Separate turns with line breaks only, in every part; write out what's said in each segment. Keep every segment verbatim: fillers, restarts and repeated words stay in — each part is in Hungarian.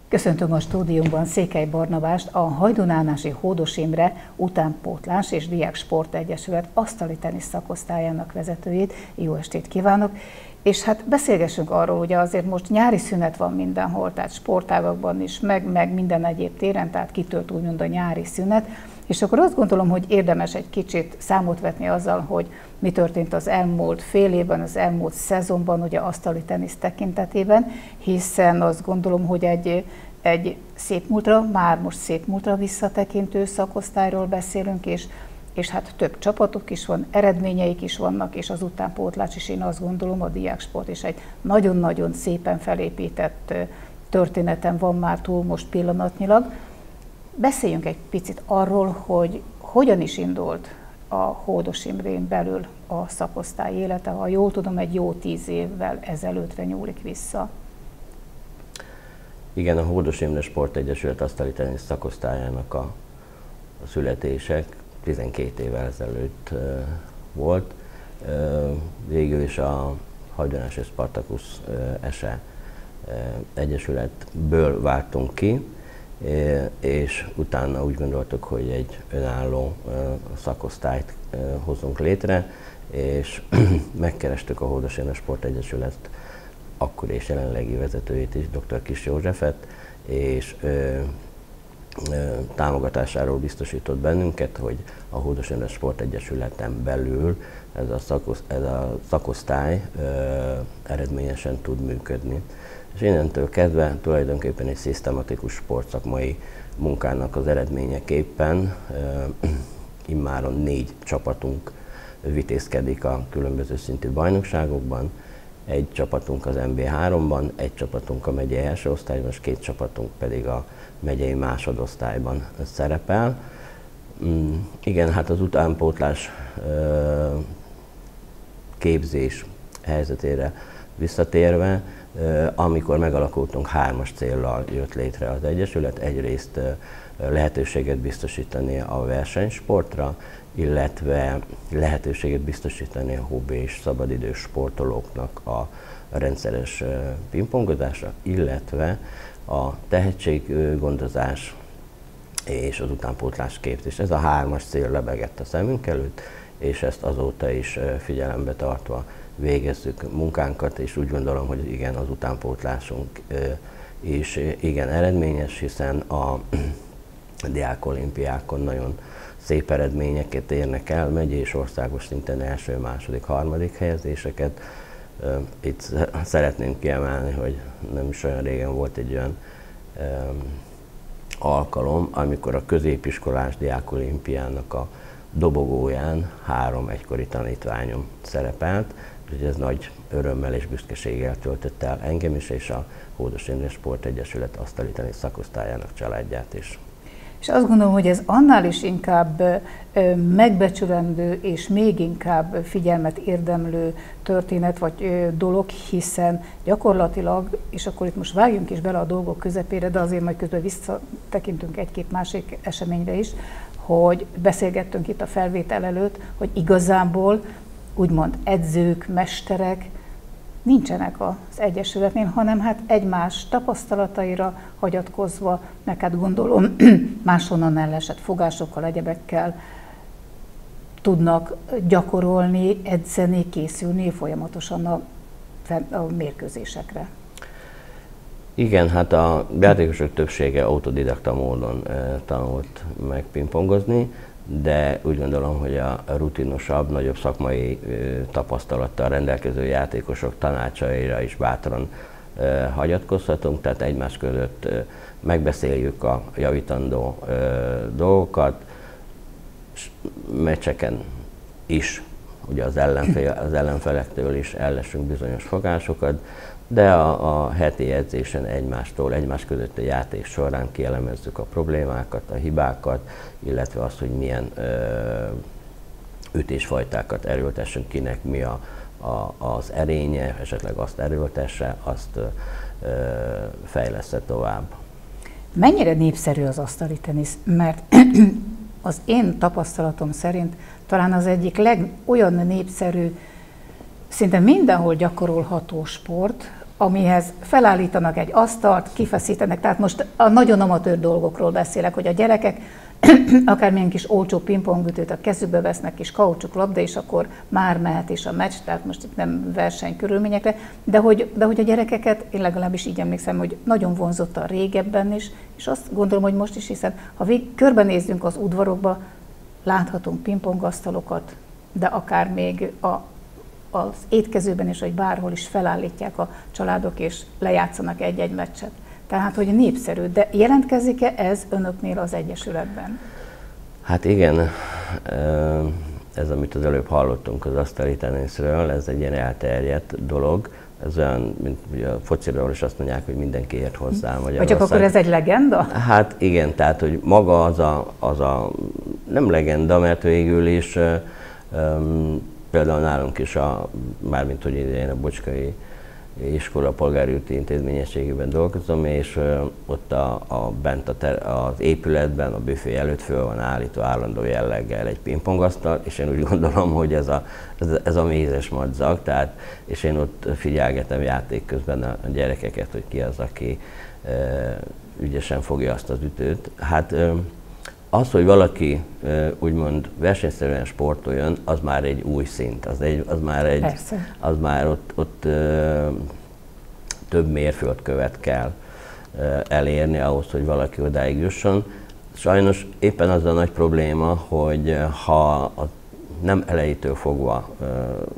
Köszöntöm a stúdiumban Székely Barnabást, a Hajdúnánási Hódos Imre Utánpótlás és Diák Sportegyesület asztali tenisz szakosztályának vezetőjét. Jó estét kívánok! És hát beszélgessünk arról, hogy azért most nyári szünet van mindenhol, tehát sportágakban is, meg, meg minden egyéb téren, tehát kitölt úgymond a nyári szünet. És akkor azt gondolom, hogy érdemes egy kicsit számot vetni azzal, hogy mi történt az elmúlt fél évben, az elmúlt szezonban, ugye asztali tenisz tekintetében, hiszen azt gondolom, hogy egy, egy szép múltra, már most szép múltra visszatekintő szakosztályról beszélünk, és, és hát több csapatok is van, eredményeik is vannak, és az utánpótlás is, én azt gondolom, a diáksport is egy nagyon-nagyon szépen felépített történeten van már túl most pillanatnyilag. Beszéljünk egy picit arról, hogy hogyan is indult a Hódos Imrén belül a szakosztály élete, ha jól tudom, egy jó tíz évvel ezelőttre nyúlik vissza.
Igen, a Hódos Imre Sportegyesület asztali tenisz szakosztályának a, a születések tizenkét évvel ezelőtt uh, volt. Uh, végül is a Hajdúnás és Spartakusz uh, ese uh, egyesületből váltunk ki, és utána úgy gondoltuk, hogy egy önálló szakosztályt hozunk létre, és megkerestük a Hódos Imre Sportegyesület akkor és jelenlegi vezetőjét is, dr. Kiss Józsefet, és ö, ö, támogatásáról biztosított bennünket, hogy a Hódos Imre Sportegyesületen belül ez a, szakosz, ez a szakosztály ö, eredményesen tud működni. És innentől kezdve tulajdonképpen egy szisztematikus sportszakmai munkának az eredményeképpen uh, immáron négy csapatunk vitézkedik a különböző szintű bajnokságokban, egy csapatunk az en bé háromban, egy csapatunk a megyei első osztályban, és két csapatunk pedig a megyei másodosztályban szerepel. Um, igen, hát az utánpótlás uh, képzés helyzetére visszatérve, amikor megalakultunk, hármas céllal jött létre az Egyesület. Egyrészt lehetőséget biztosítani a versenysportra, illetve lehetőséget biztosítani a hobbi és szabadidős sportolóknak a rendszeres pingpongozásra, illetve a tehetséggondozás és az utánpótlás képzés. Ez a hármas cél lebegett a szemünk előtt, és ezt azóta is figyelembe tartva végezzük munkánkat, és úgy gondolom, hogy igen, az utánpótlásunk is igen eredményes, hiszen a diákolimpiákon nagyon szép eredményeket érnek el, megyei és országos szinten első, második, harmadik helyezéseket. Itt szeretném kiemelni, hogy nem is olyan régen volt egy olyan alkalom, amikor a középiskolás diákolimpiának a dobogóján három egykori tanítványom szerepelt, úgyhogy ez nagy örömmel és büszkeséggel töltött el engem is, és a Hódos Imre Sportegyesület asztali tenisz szakosztályának családját is.
És azt gondolom, hogy ez annál is inkább megbecsülendő és még inkább figyelmet érdemlő történet vagy dolog, hiszen gyakorlatilag, és akkor itt most vágjunk is bele a dolgok közepére, de azért majd közben visszatekintünk egy-két másik eseményre is, hogy beszélgettünk itt a felvétel előtt, hogy igazából úgymond edzők, mesterek nincsenek az Egyesületnél, hanem hát egymás tapasztalataira hagyatkozva, meg hát gondolom máshonnan ellesett fogásokkal, egyebekkel tudnak gyakorolni, edzeni, készülni folyamatosan a, a mérkőzésekre.
Igen, hát a játékosok többsége autodidakta módon e, tanult meg pingpongozni, de úgy gondolom, hogy a rutinosabb, nagyobb szakmai e, tapasztalattal rendelkező játékosok tanácsaira is bátran e, hagyatkozhatunk, tehát egymás között e, megbeszéljük a javítandó e, dolgokat, meccseken is, ugye az, ellenfél, az ellenfelektől is ellessünk bizonyos fogásokat, de a, a heti edzésen egymástól, egymás között a játék során kielemezzük a problémákat, a hibákat, illetve azt, hogy milyen ö, ütésfajtákat erőltessünk, kinek mi a, a, az erénye, esetleg azt erőltesse, azt ö, fejlessze tovább.
Mennyire népszerű az asztali tenisz? Mert az én tapasztalatom szerint talán az egyik leg, olyan népszerű, szinte mindenhol gyakorolható sport, amihez felállítanak egy asztalt, kifeszítenek, tehát most a nagyon amatőr dolgokról beszélek, hogy a gyerekek akármilyen kis olcsó pingpongütőt a kezükbe vesznek, kis kaucsuk labda, és akkor már mehet is a meccs, tehát most itt nem versenykörülményekre, de hogy, de hogy a gyerekeket, én legalábbis így emlékszem, hogy nagyon vonzott a régebben is, és azt gondolom, hogy most is, hiszen ha vég, körbenézzünk az udvarokba, láthatunk pingpongasztalokat, de akár még a, az étkezőben is, vagy bárhol is felállítják a családok, és lejátszanak egy-egy meccset. Tehát, hogy népszerű, de jelentkezik-e ez önöknél az Egyesületben?
Hát igen, ez, amit az előbb hallottunk az asztali teniszről, ez egy ilyen elterjedt dolog. Ez olyan, mint ugye a fociról is azt mondják, hogy mindenki ért hozzá Magyarország.
Vagy csak akkor ez egy legenda?
Hát igen, tehát, hogy maga az a, az a nem legenda, mert végül is um, például nálunk is, a, mármint hogy én a Bocskai Iskola polgári úti intézményességében dolgozom, és uh, ott a, a, bent a ter, az épületben, a büfé előtt föl van állítva állandó jelleggel egy pingpongasztal, és én úgy gondolom, hogy ez a, ez, ez a mézes madzag, tehát, és én ott figyelgetem játék közben a, a gyerekeket, hogy ki az, aki uh, ügyesen fogja azt az ütőt. Hát uh, az, hogy valaki uh, úgymond versenyszerűen sportoljon, az már egy új szint, az, egy, az már egy, Persze. az már ott, ott uh, több mérföldkövet kell uh, elérni ahhoz, hogy valaki odáig jusson. Sajnos éppen az a nagy probléma, hogy uh, ha a, nem elejétől fogva uh,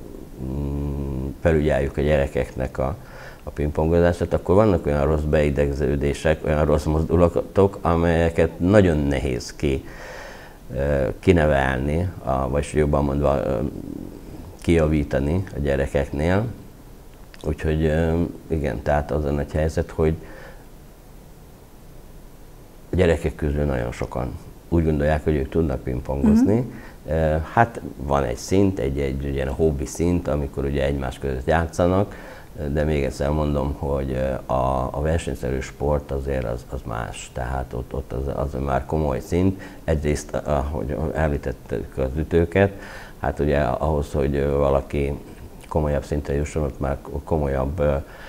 felügyeljük a gyerekeknek a a pingpongozását, akkor vannak olyan rossz beidegződések, olyan rossz mozdulatok, amelyeket nagyon nehéz ki, kinevelni, vagy jobban mondva kijavítani a gyerekeknél. Úgyhogy igen, tehát az a nagy helyzet, hogy a gyerekek közül nagyon sokan úgy gondolják, hogy ők tudnak pingpongozni. Mm-hmm. Hát van egy szint, egy, egy egy ilyen hobbi szint, amikor ugye egymás között játszanak, de még egyszer mondom, hogy a, a versenyszerű sport azért az, az más, tehát ott, ott az, az már komoly szint. Egyrészt, ahogy említettük az ütőket, hát ugye ahhoz, hogy valaki komolyabb szintre jusson, ott már komolyabb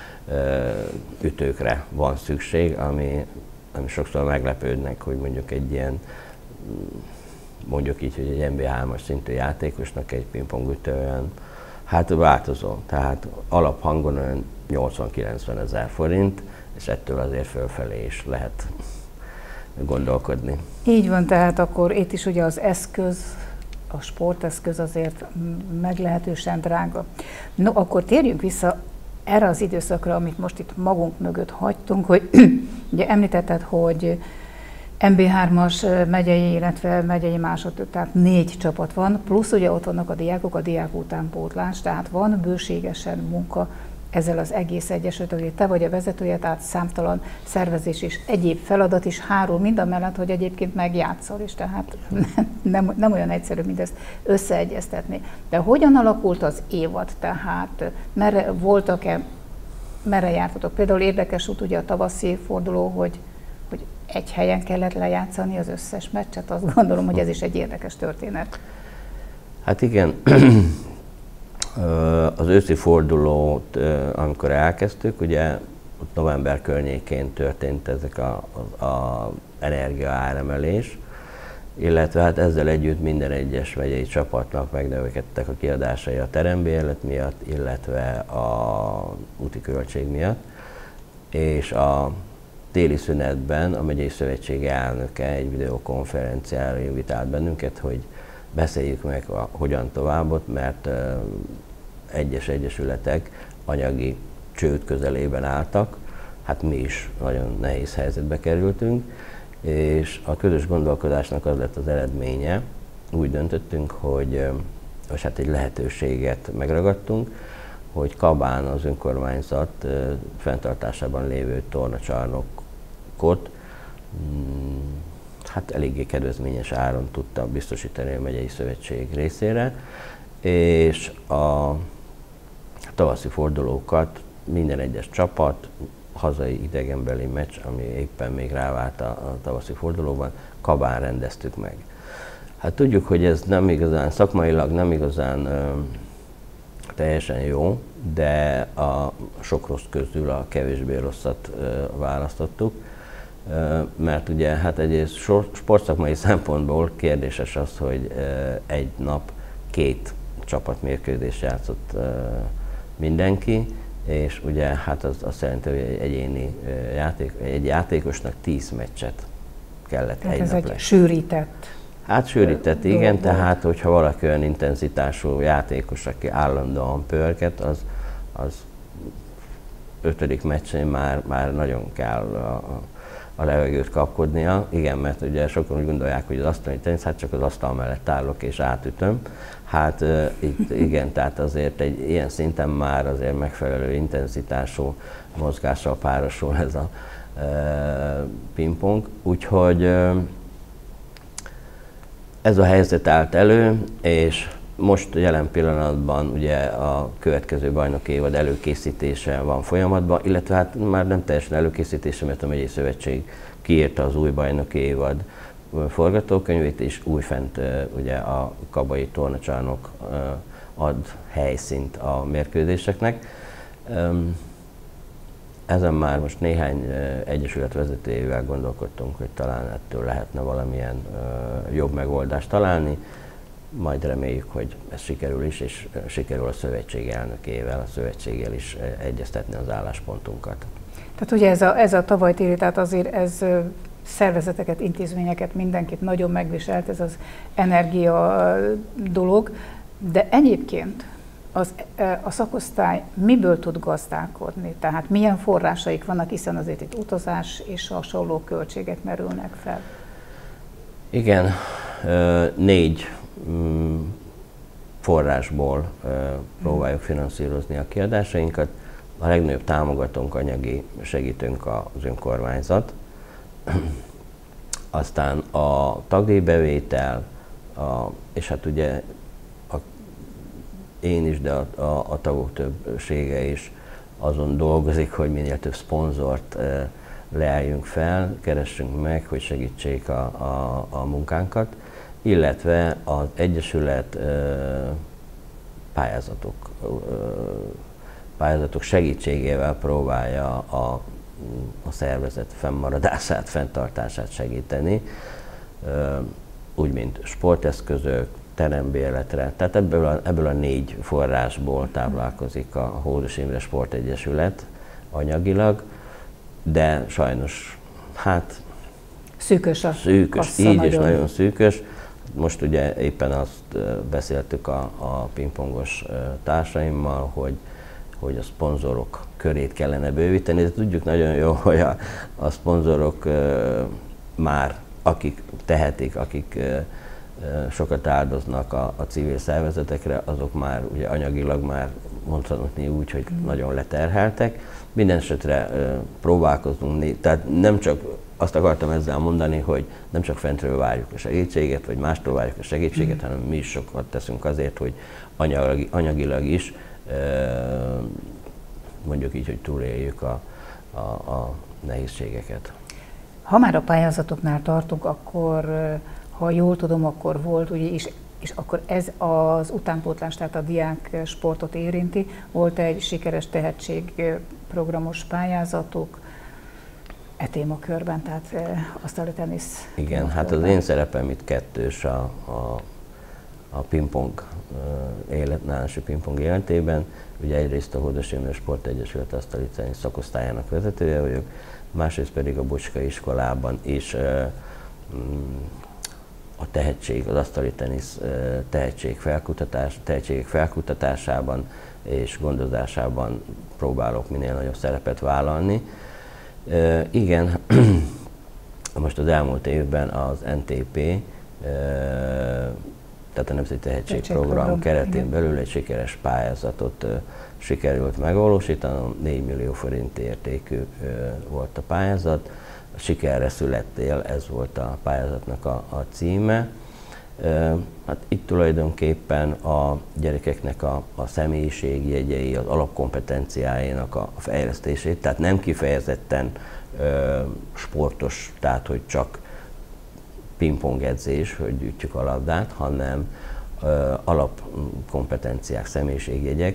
ütőkre van szükség, ami, ami sokszor meglepődnek, hogy mondjuk egy ilyen, mondjuk így, hogy egy en bé hármas szintű játékosnak egy pingpongütő olyan, hát változó, tehát alaphangon olyan nyolcvan-kilencven ezer forint, és ettől azért fölfelé is lehet gondolkodni.
Így van, tehát akkor itt is ugye az eszköz, a sporteszköz azért meglehetősen drága. No, akkor térjünk vissza erre az időszakra, amit most itt magunk mögött hagytunk, hogy ugye említetted, hogy en bé hármas megyei, illetve megyei másodlagos, tehát négy csapat van, plusz ugye ott vannak a diákok, a diák utánpótlás, tehát van bőségesen munka ezzel az egész egyesülettel, hogy te vagy a vezetője, tehát számtalan szervezés és egyéb feladat is hárul, mind a mellett, hogy egyébként megjátszol is, tehát nem, nem olyan egyszerű mindezt összeegyeztetni. De hogyan alakult az évad, tehát merre voltak-e, merre jártatok? Például érdekes út ugye a tavaszi forduló, hogy hogy egy helyen kellett lejátszani az összes meccset, azt gondolom, hogy ez is egy érdekes történet.
Hát igen, az őszi fordulót, amikor elkezdtük, ugye ott november környékén történt ezek a, a, a energia áremelés, illetve hát ezzel együtt minden egyes megyei csapatnak megnövekedtek a kiadásai a terembérlet miatt, illetve a úti költség miatt, és a téli szünetben a megyei szövetség elnöke egy videokonferenciára invitált bennünket, hogy beszéljük meg, a, hogyan továbbot, mert uh, egyes egyesületek anyagi csőd közelében álltak, hát mi is nagyon nehéz helyzetbe kerültünk, és a közös gondolkodásnak az lett az eredménye, úgy döntöttünk, hogy uh, hát egy lehetőséget megragadtunk, hogy Kabán az önkormányzat uh, fenntartásában lévő tornacsarnokot mm, hát eléggé kedvezményes áron tudta biztosítani a megyei szövetség részére, és a tavaszi fordulókat minden egyes csapat, hazai idegenbeli meccs, ami éppen még rávált a, a tavaszi fordulóban, Kabán rendeztük meg. Hát tudjuk, hogy ez nem igazán, szakmailag nem igazán ö, teljesen jó, de a sok rossz közül a kevésbé rosszat választottuk, mert ugye hát egyrészt sportszakmai szempontból kérdéses az, hogy egy nap két csapatmérkőzést játszott mindenki, és ugye hát az azt jelenti, hogy egy egyéni játék, egy játékosnak tíz meccset kellett
hát
egy
ez
nap
egy
le.
sűrített.
Hát sűrített, igen, tehát hogyha valaki olyan intenzitású játékos, aki állandóan pörget, az, az ötödik meccsén már, már nagyon kell a, a levegőt kapkodnia. Igen, mert ugye sokan úgy gondolják, hogy az asztali tenisz, hát csak az asztal mellett állok és átütöm. Hát uh, itt igen, tehát azért egy ilyen szinten már azért megfelelő intenzitású mozgással párosul ez a uh, pingpong. Úgyhogy uh, ez a helyzet állt elő, és most jelen pillanatban ugye a következő bajnoki évad előkészítése van folyamatban, illetve hát már nem teljesen előkészítése, mert a megyei szövetség kiírta az új bajnoki évad forgatókönyvét, és újfent ugye a kabai tornacsarnok ad helyszínt a mérkőzéseknek. Ezen már most néhány egyesület vezetőjével gondolkodtunk, hogy talán ettől lehetne valamilyen jobb megoldást találni. Majd reméljük, hogy ez sikerül is, és sikerül a szövetség elnökével, a szövetséggel is egyeztetni az álláspontunkat.
Tehát ugye ez a, ez a tavaly téli, tehát azért ez szervezeteket, intézményeket, mindenkit nagyon megviselt, ez az energia dolog, de egyébként az, a szakosztály miből tud gazdálkodni? Tehát milyen forrásaik vannak, hiszen azért itt utazás és hasonló költségek merülnek fel?
Igen, négy forrásból próbáljuk finanszírozni a kiadásainkat. A legnagyobb támogatónk, anyagi segítőnk az önkormányzat. Aztán a tagdíjbevétel, a, és hát ugye a, én is, de a, a, a tagok többsége is azon dolgozik, hogy minél több szponzort e, leálljunk fel, keressünk meg, hogy segítsék a, a, a munkánkat, illetve az egyesület e, pályázatok, e, pályázatok segítségével próbálja a a szervezet fennmaradását, fenntartását segíteni, úgy, mint sporteszközök, terembérletre. Tehát ebből a, ebből a négy forrásból táplálkozik a Hódos Imre Sportegyesület anyagilag, de sajnos, hát
szűkös a
szűkös, így nagyon. És nagyon szűkös. Most ugye éppen azt beszéltük a, a pingpongos társaimmal, hogy hogy a szponzorok körét kellene bővíteni, de tudjuk nagyon jó, hogy a, a szponzorok uh, már, akik tehetik, akik uh, uh, sokat áldoznak a, a civil szervezetekre, azok már ugye anyagilag már mondhatni úgy, hogy mm. nagyon leterheltek. Minden esetre uh, próbálkozunk, tehát nem csak azt akartam ezzel mondani, hogy nem csak fentről várjuk a segítséget, vagy mástól várjuk a segítséget, mm. hanem mi is sokat teszünk azért, hogy anyag, anyagilag is mondjuk így, hogy túléljük a, a, a nehézségeket.
Ha már a pályázatoknál tartunk, akkor, ha jól tudom, akkor volt, ugye, és, és akkor ez az utánpótlás, tehát a diák sportot érinti, volt egy sikeres tehetségprogramos pályázatok e témakörben, tehát asztali tenisz.
Igen, hát az én szerepem itt kettős a, a a pingpong élet, Nálási pingpong életében. Ugye egyrészt a Hódos Imre Sportegyesület asztali tenisz szakosztályának vezetője vagyok, másrészt pedig a Bocska iskolában is a tehetség, az asztali tenisz tehetség felkutatás, tehetségek felkutatásában és gondozásában próbálok minél nagyobb szerepet vállalni. Igen, most az elmúlt évben az en té pé, tehát a Nemzeti Tehetségprogram keretén belül egy sikeres pályázatot uh, sikerült megvalósítanom, négy millió forint értékű uh, volt a pályázat. A Sikerre születtél, ez volt a pályázatnak a, a címe. Uh, hát itt tulajdonképpen a gyerekeknek a, a személyiségjegyei, az alapkompetenciáinak a, a fejlesztését, tehát nem kifejezetten uh, sportos, tehát hogy csak pingpong edzés, hogy ütjük a labdát, hanem uh, alapkompetenciák, személyiségjegyek,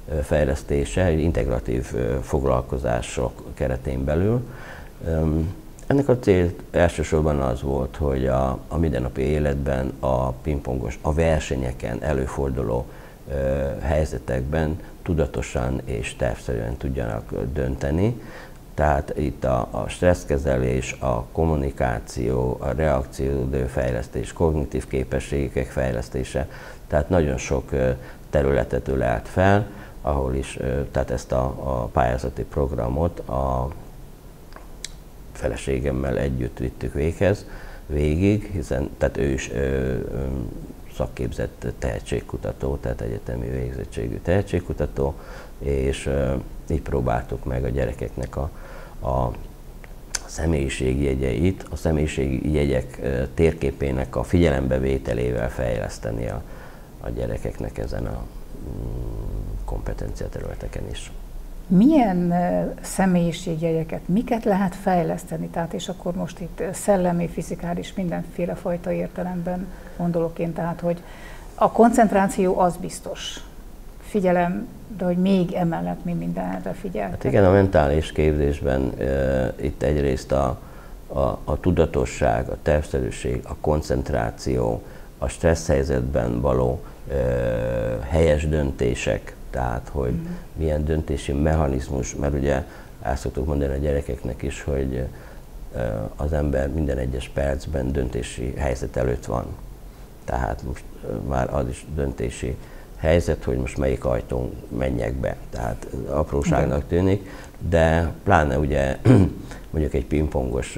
fejlesztése, egy integratív foglalkozások keretén belül. Ennek a cél elsősorban az volt, hogy a, a mindennapi életben a pingpongos, a versenyeken előforduló ö, helyzetekben tudatosan és tervszerűen tudjanak dönteni. Tehát itt a, a stresszkezelés, a kommunikáció, a reakcióidőfejlesztés, kognitív képességek fejlesztése, tehát nagyon sok területet ölelt fel, ahol is tehát ezt a, a pályázati programot a feleségemmel együtt vittük véghez, végig, hiszen tehát ő is ö, ö, szakképzett tehetségkutató, tehát egyetemi végzettségű tehetségkutató, és ö, így próbáltuk meg a gyerekeknek a, a személyiségi jegyeit, a személyiségi jegyek ö, térképének a figyelembevételével fejleszteni a, a gyerekeknek ezen a kompetencia területeken is.
Milyen személyiségjegyeket, miket lehet fejleszteni? Tehát és akkor most itt szellemi, fizikális, mindenféle fajta értelemben gondolok én, tehát hogy a koncentráció az biztos. Figyelem, de hogy még emellett mi mindenre figyeltek.
Hát igen, a mentális képzésben e, itt egyrészt a, a, a tudatosság, a tervszerűség, a koncentráció, a stressz helyzetben való e, helyes döntések, tehát hogy mm. milyen döntési mechanizmus, mert ugye el szoktuk mondani a gyerekeknek is, hogy e, az ember minden egyes percben döntési helyzet előtt van. Tehát most e, már az is döntési helyzet, hogy most melyik ajtón menjek be. Tehát apróságnak tűnik, de pláne ugye mondjuk egy pingpongos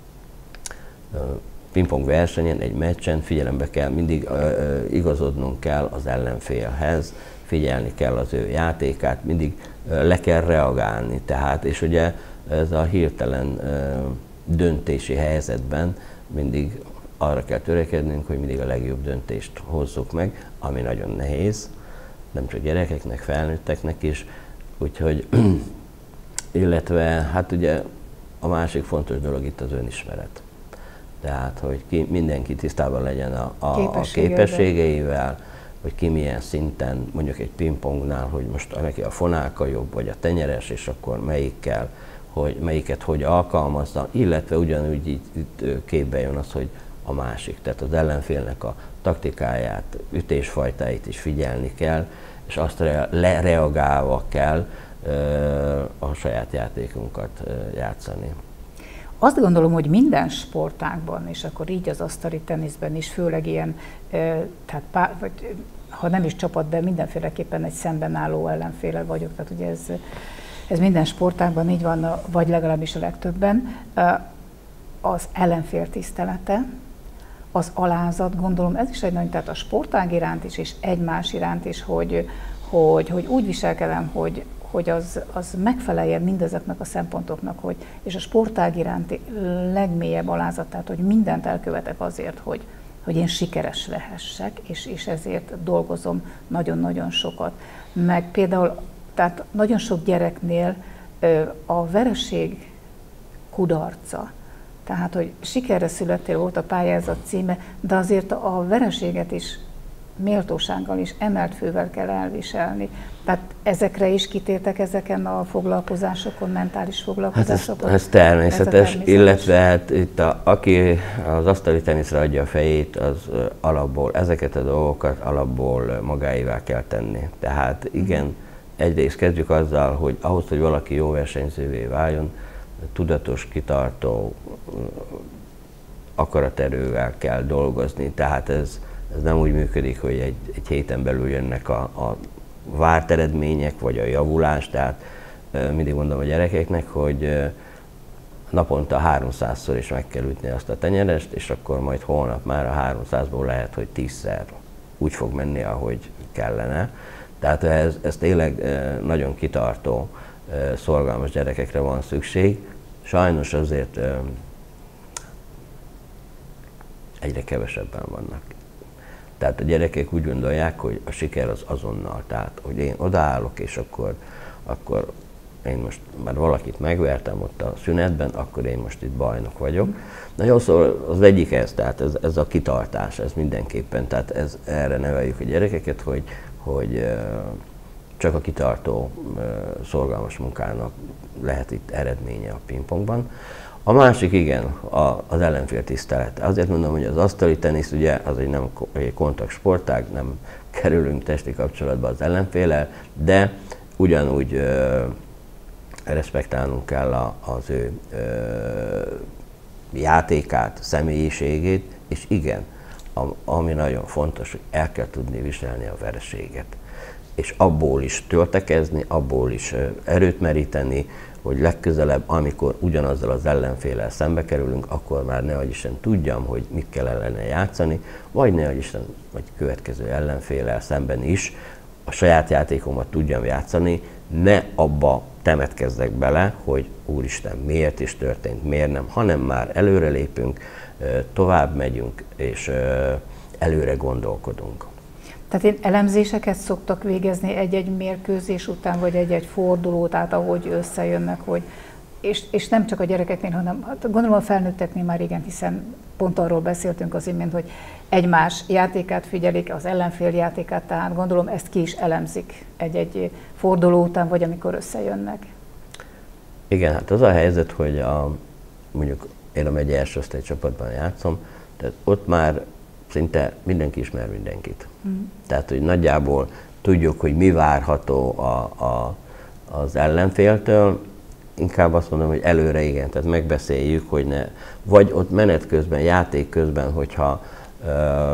pingpong versenyen, egy meccsen figyelembe kell, mindig uh, igazodnunk kell az ellenfélhez, figyelni kell az ő játékát, mindig uh, le kell reagálni. Tehát, és ugye ez a hirtelen uh, döntési helyzetben mindig arra kell törekednünk, hogy mindig a legjobb döntést hozzuk meg, ami nagyon nehéz, nem csak gyerekeknek, felnőtteknek is, úgyhogy, illetve hát ugye a másik fontos dolog itt az önismeret. Tehát, hogy ki, mindenki tisztában legyen a, a, a képességeivel, hogy ki milyen szinten, mondjuk egy pingpongnál, hogy most neki a fonálka jobb, vagy a tenyeres, és akkor melyikkel, hogy melyiket hogy alkalmazza, illetve ugyanúgy itt, itt képbe jön az, hogy a másik, tehát az ellenfélnek a taktikáját, ütésfajtáit is figyelni kell, és azt lereagálva kell ö, a saját játékunkat ö, játszani.
Azt gondolom, hogy minden sportágban, és akkor így az asztali teniszben is, főleg ilyen, tehát pár, vagy, ha nem is csapat, de mindenféleképpen egy szemben álló ellenféle vagyok, tehát ugye ez, ez minden sportágban így van, vagy legalábbis a legtöbben. Az ellenfél tisztelete, az alázat, gondolom ez is egy nagyon, tehát a sportág iránt is, és egymás iránt is, hogy, hogy, hogy úgy viselkedem, hogy hogy az, az megfeleljen mindezeknek a szempontoknak, hogy, és a sportág iránti legmélyebb alázat, tehát hogy mindent elkövetek azért, hogy, hogy én sikeres lehessek, és, és ezért dolgozom nagyon-nagyon sokat. Meg például, tehát nagyon sok gyereknél a vereség kudarca, tehát hogy sikerre születtél, volt a pályázat címe, de azért a vereséget is méltósággal is, emelt fővel kell elviselni. Tehát ezekre is kitértek ezeken a foglalkozásokon, mentális foglalkozásokon?
Hát ez, ez természetes, ez természetes, illetve hát itt a, aki az asztali teniszre adja a fejét, az alapból ezeket a dolgokat alapból magáévá kell tenni. Tehát igen, mm. egyrészt kezdjük azzal, hogy ahhoz, hogy valaki jó versenyzővé váljon, tudatos, kitartó akaraterővel kell dolgozni. Tehát ez Ez nem úgy működik, hogy egy, egy héten belül jönnek a, a várt eredmények, vagy a javulás, tehát e, mindig mondom a gyerekeknek, hogy e, naponta háromszázszor is meg kell ütni azt a tenyerest, és akkor majd holnap már a háromszázból lehet, hogy tízszer úgy fog menni, ahogy kellene. Tehát ez, ez tényleg e, nagyon kitartó, e, szorgalmas gyerekekre van szükség. Sajnos azért e, egyre kevesebben vannak. Tehát a gyerekek úgy gondolják, hogy a siker az azonnal. Tehát, hogy én odaállok, és akkor, akkor én most már valakit megvertem ott a szünetben, akkor én most itt bajnok vagyok. Nagyon szól az egyik ez, tehát ez, ez a kitartás, ez mindenképpen, tehát ez, erre neveljük a gyerekeket, hogy, hogy csak a kitartó, szorgalmas munkának lehet itt eredménye a pingpongban. A másik igen, a, az ellenfél tisztelete. Azért mondom, hogy az asztali tenisz ugye az egy nem egy kontaktsportág, nem kerülünk testi kapcsolatba az ellenféllel, de ugyanúgy ö, respektálnunk kell a, az ő ö, játékát, személyiségét, és igen, a, ami nagyon fontos, hogy el kell tudni viselni a vereséget. És abból is töltekezni, abból is ö, erőt meríteni, hogy legközelebb, amikor ugyanazzal az ellenféllel szembe kerülünk, akkor már nehogy Isten tudjam, hogy mit kell ellene játszani, vagy nehogy Isten, vagy következő ellenféllel szemben is a saját játékomat tudjam játszani, ne abba temetkezzek bele, hogy úristen, miért is történt, miért nem, hanem már előre lépünk, tovább megyünk, és előre gondolkodunk.
Tehát én elemzéseket szoktak végezni egy-egy mérkőzés után, vagy egy-egy forduló, tehát ahogy összejönnek, hogy és, és nem csak a gyerekeknél, hanem hát gondolom a felnőtteknél már igen, hiszen pont arról beszéltünk az imént, hogy egymás játékát figyelik, az ellenfél játékát, tehát gondolom ezt ki is elemzik egy-egy forduló után, vagy amikor összejönnek.
Igen, hát az a helyzet, hogy a, mondjuk én a megye első osztály csapatban játszom, tehát ott már szinte mindenki ismer mindenkit. Mm. Tehát, hogy nagyjából tudjuk, hogy mi várható a, a, az ellenféltől, inkább azt mondom, hogy előre igen, tehát megbeszéljük, hogy ne, vagy ott menet közben, játék közben, hogyha uh,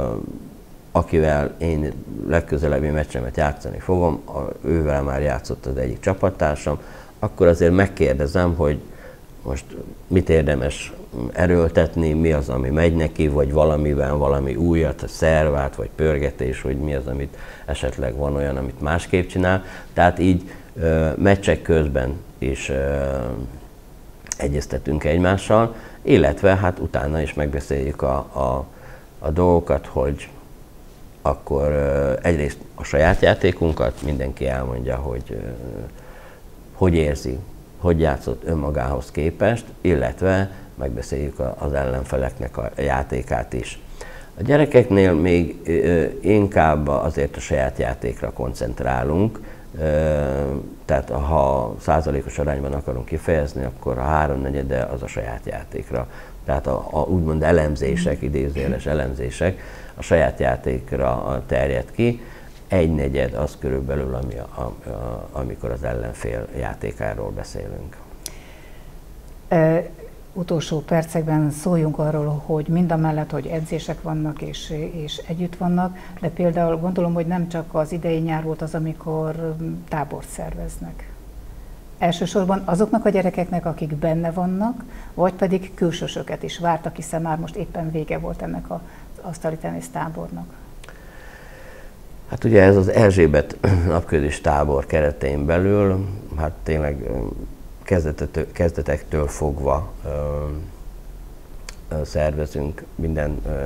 akivel én legközelebbi meccsemet játszani fogom, a, ővel már játszott az egyik csapattársam, akkor azért megkérdezem, hogy most mit érdemes erőltetni, mi az, ami megy neki, vagy valamivel valami újat, szervát, vagy pörgetés, hogy mi az, amit esetleg van olyan, amit másképp csinál. Tehát így ö, meccsek közben is ö, egyeztetünk egymással, illetve hát utána is megbeszéljük a, a, a dolgokat, hogy akkor ö, egyrészt a saját játékunkat mindenki elmondja, hogy ö, hogy érzi, hogy játszott önmagához képest, illetve megbeszéljük az ellenfeleknek a játékát is. A gyerekeknél még inkább azért a saját játékra koncentrálunk, tehát ha százalékos arányban akarunk kifejezni, akkor a háromnegyede az a saját játékra. Tehát a, a úgymond elemzések, idézőjeles elemzések a saját játékra terjed ki. Egy negyed az körülbelül, ami a, a, a, amikor az ellenfél játékáról beszélünk.
E, utolsó percekben szóljunk arról, hogy mindamellett, hogy edzések vannak és, és együtt vannak, de például gondolom, hogy nem csak az idei nyár volt az, amikor tábort szerveznek. Elsősorban azoknak a gyerekeknek, akik benne vannak, vagy pedig külsősöket is vártak, hiszen már most éppen vége volt ennek az asztali tenisz tábornak.
Hát ugye ez az Erzsébet napközis tábor keretein belül, hát tényleg kezdetektől fogva ö, ö, szervezünk minden ö,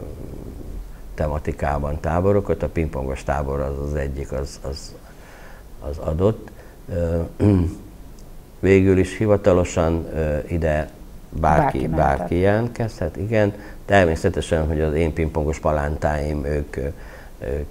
tematikában táborokat. A pingpongos tábor az az egyik, az, az, az adott. Ö, végül is hivatalosan ö, ide bárki, bárki, bárki jelentkezhet, igen. Természetesen, hogy az én pingpongos palántáim, ők Ők,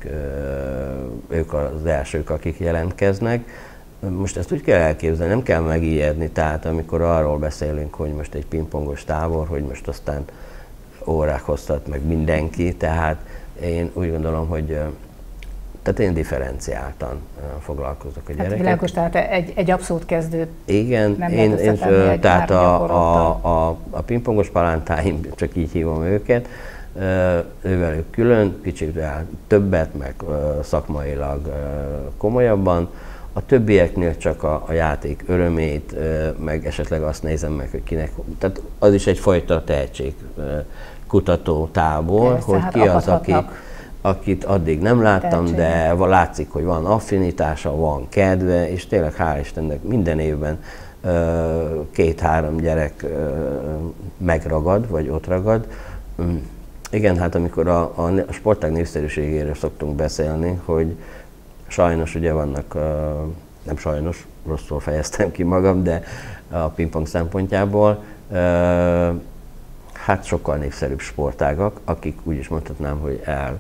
ők az elsők, akik jelentkeznek. Most ezt úgy kell elképzelni, nem kell megijedni, tehát amikor arról beszélünk, hogy most egy pingpongos tábor, hogy most aztán órák hoztat meg mindenki, tehát én úgy gondolom, hogy tehát én differenciáltan foglalkozok a gyerekekkel.
Hát világos, tehát egy, egy abszolút kezdőt
igen,
nem
én, én
egy
tehát a, a, a, a pingpongos palántáim, csak így hívom őket, ővelük külön, kicsit többet, meg szakmailag komolyabban. A többieknél csak a, a játék örömét, meg esetleg azt nézem meg, hogy kinek, tehát az is egyfajta tehetségkutató tábor, persze, hogy hát ki az, aki, akit addig nem láttam, tehetség. De látszik, hogy van affinitása, van kedve, és tényleg hál' Istennek minden évben két-három gyerek megragad, vagy ott ragad. Igen, hát amikor a, a sportág népszerűségéről szoktunk beszélni, hogy sajnos ugye vannak, nem sajnos, rosszul fejeztem ki magam, de a pingpong szempontjából, hát sokkal népszerűbb sportágak, akik úgy is mondhatnám, hogy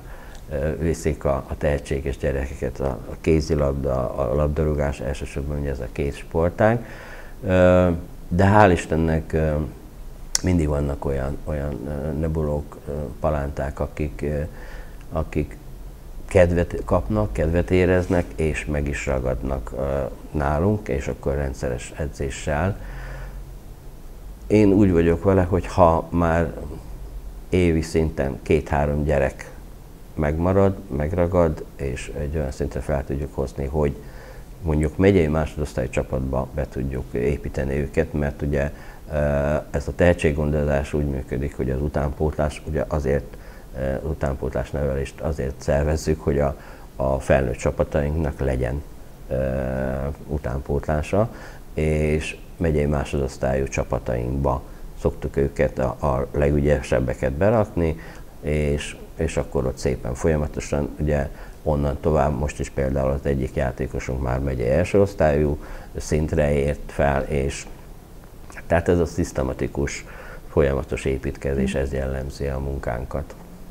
viszik a, a tehetséges gyerekeket, a, a kézilabda, a labdarúgás, elsősorban ugye ez a két sportág. De hál' Istennek mindig vannak olyan, olyan nebulók, palánták, akik, akik kedvet kapnak, kedvet éreznek, és meg is ragadnak nálunk, és akkor rendszeres edzéssel. Én úgy vagyok vele, hogy ha már évi szinten két-három gyerek megmarad, megragad, és egy olyan szintre fel tudjuk hozni, hogy mondjuk megyei másodosztályú csapatba be tudjuk építeni őket, mert ugye ez a tehetséggondozás úgy működik, hogy az utánpótlás, ugye azért utánpótlás nevelést azért szervezzük, hogy a, a felnőtt csapatainknak legyen e, utánpótlása, és megyei másodosztályú csapatainkba szoktuk őket, a, a legügyesebbeket berakni, és, és akkor ott szépen folyamatosan, ugye onnan tovább, most is például az egyik játékosunk már megyei első osztályú szintre ért fel, és tehát ez a szisztematikus, folyamatos építkezés, ez jellemzi a munkánkat.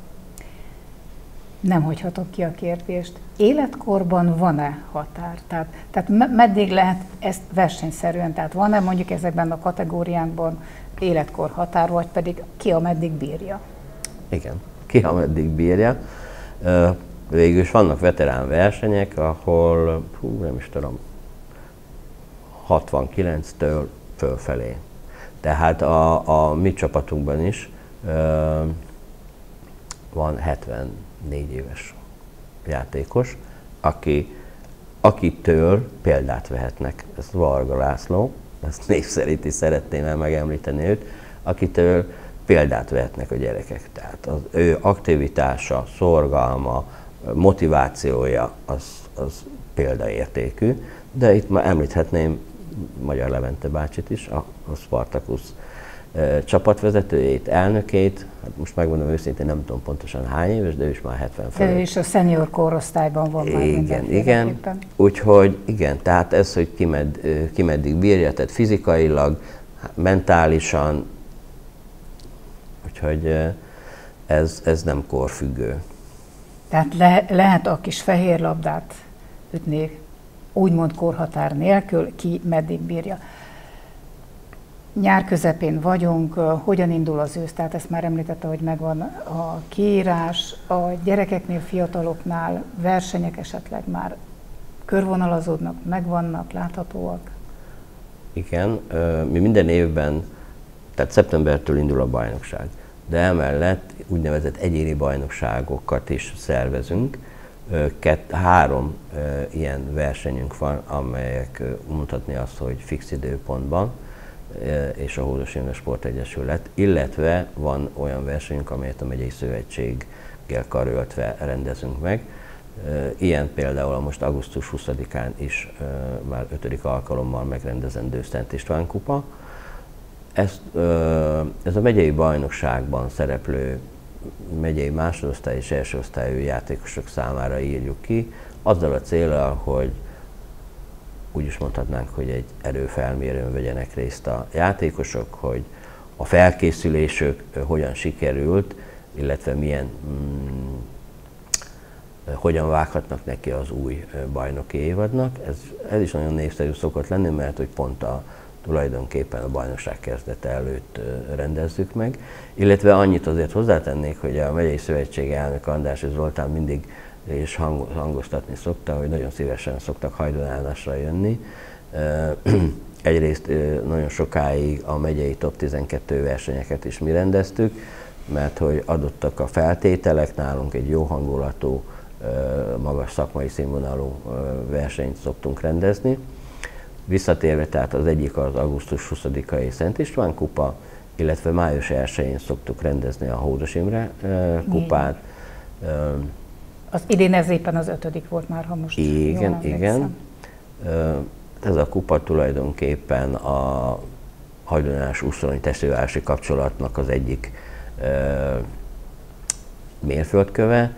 Nem hagyhatok ki a kérdést. Életkorban van-e határ? Tehát, tehát meddig lehet ezt versenyszerűen? Tehát van-e mondjuk ezekben a kategóriákban életkor határ, vagy pedig ki ameddig bírja?
Igen, ki ameddig bírja. Végül is vannak veterán versenyek, ahol, hú, nem is tudom, hatvankilenctől fölfelé. Tehát a, a mi csapatunkban is ö, van hetvennégy éves játékos, aki, akitől példát vehetnek. Ez Varga László, ezt név szerint is szeretném el megemlíteni őt, akitől példát vehetnek a gyerekek. Tehát az ő aktivitása, szorgalma, motivációja az, az példaértékű, de itt már említhetném Magyar Levente bácsit is, a, a Spartacus e, csapatvezetőjét, elnökét, hát most megmondom őszintén, nem tudom pontosan hány éves, de ő is már hetven fölött.
De ő is a szenior korosztályban van már
igen, igen. Úgyhogy igen, tehát ez, hogy ki, med, ki meddig bírja, tehát fizikailag, mentálisan, úgyhogy ez, ez nem korfüggő.
Tehát le, lehet a kis fehér labdát ütni úgymond korhatár nélkül, ki meddig bírja. Nyár közepén vagyunk, hogyan indul az ősz? Tehát ezt már említette, hogy megvan a kiírás, a gyerekeknél, fiataloknál versenyek esetleg már körvonalazódnak, megvannak, láthatóak?
Igen, mi minden évben, tehát szeptembertől indul a bajnokság, de emellett úgynevezett egyéni bajnokságokat is szervezünk. Kett, három e, ilyen versenyünk van, amelyek e, mutatni azt, hogy fix időpontban, e, és a Hódos Imre Sportegyesület, illetve van olyan versenyünk, amelyet a megyei szövetséggel karöltve rendezünk meg. E, ilyen például a most augusztus huszadikán is e, már ötödik alkalommal megrendezendő Szent István kupa. Ezt, e, ez a megyei bajnokságban szereplő megyei másodosztály és elsőosztályú játékosok számára írjuk ki, azzal a céllal, hogy úgy is mondhatnánk, hogy egy erőfelmérőn vegyenek részt a játékosok, hogy a felkészülésük hogyan sikerült, illetve milyen, mm, hogyan vághatnak neki az új bajnoki évadnak. Ez, ez is nagyon népszerű szokott lenni, mert hogy pont a tulajdonképpen a bajnokság kezdete előtt rendezzük meg. Illetve annyit azért hozzátennék, hogy a megyei szövetség elnök Andrássy Zoltán mindig és hangoztatni szokta, hogy nagyon szívesen szoktak Hajdunálnásra jönni. Egyrészt nagyon sokáig a megyei top tizenkettő versenyeket is mi rendeztük, mert hogy adottak a feltételek, nálunk egy jó hangulatú, magas szakmai színvonalú versenyt szoktunk rendezni. Visszatérve, tehát az egyik az augusztus huszadikai Szent István kupa, illetve május elsején szoktuk rendezni a Hódos Imre kupát.
Az idén ez éppen az ötödik volt már, ha most
igen,
jól
igen. Ez a kupa tulajdonképpen a hajdunálás úszolni testvérvárosi kapcsolatnak az egyik mérföldköve.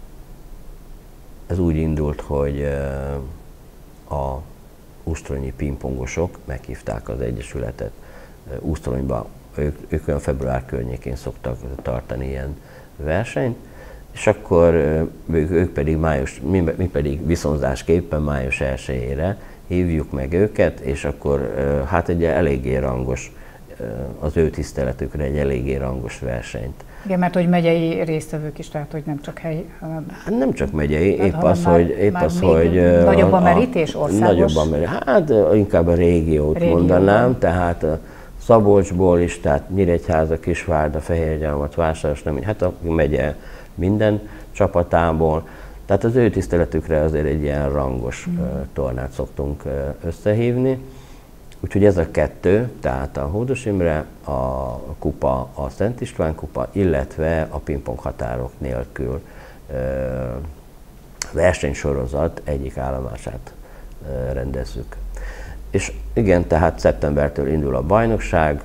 Ez úgy indult, hogy a úsztronyi pingpongosok meghívták az Egyesületet Úsztronyba, ők, ők olyan február környékén szoktak tartani ilyen versenyt, és akkor ők, ők pedig május, mi, mi pedig viszonzásképpen május elsejére hívjuk meg őket, és akkor hát egy eléggé rangos, az ő tiszteletükre egy eléggé rangos versenyt.
Igen, mert hogy megyei résztvevők is, tehát hogy nem csak helyi, hanem...
Hát nem csak megyei,
hát,
épp az,
már,
hogy... Épp az, hogy
nagyobb a merítés, országos?
Nagyobb a merítés, hát inkább a régiót Régióban. mondanám, tehát Szabolcsból is, tehát Nyíregyháza, Kisvárda, Fehérgyarmat, Vásáros, hát a megye minden csapatából. Tehát az ő tiszteletükre azért egy ilyen rangos mm. tornát szoktunk összehívni. Úgyhogy ez a kettő, tehát a Hódos Imre, a kupa, a Szent István kupa, illetve a pingpong határok nélkül versenysorozat egyik állomását rendezzük. És igen, tehát szeptembertől indul a bajnokság.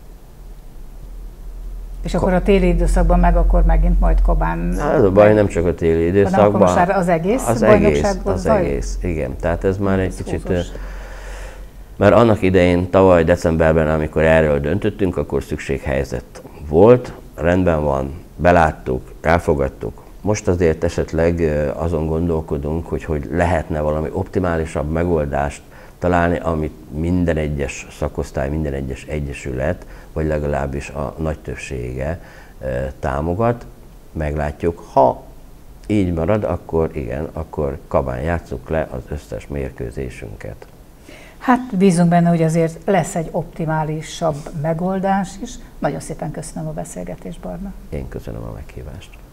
És akkor a téli időszakban meg akkor megint majd Kabán...
Hát az a baj, nem csak a téli időszakban.
Akkor most már az egész
az egész, az egész, igen. Tehát ez már egy kicsit... Húzos. Mert annak idején, tavaly decemberben, amikor erről döntöttünk, akkor szükséghelyzet volt, rendben van, beláttuk, elfogadtuk. Most azért esetleg azon gondolkodunk, hogy, hogy lehetne valami optimálisabb megoldást találni, amit minden egyes szakosztály, minden egyes egyesület, vagy legalábbis a nagy többsége támogat. Meglátjuk, ha így marad, akkor igen, akkor Kabán játsszuk le az összes mérkőzésünket.
Hát bízunk benne, hogy azért lesz egy optimálisabb megoldás is. Nagyon szépen köszönöm a beszélgetést, Barna.
Én köszönöm a meghívást.